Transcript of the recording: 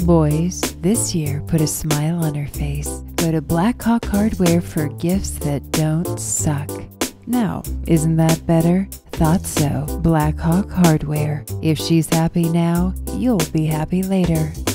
Boys, this year put a smile on her face. Go to Blackhawk Hardware for gifts that don't suck. Now, isn't that better? Thought so. Blackhawk Hardware. If she's happy now, you'll be happy later.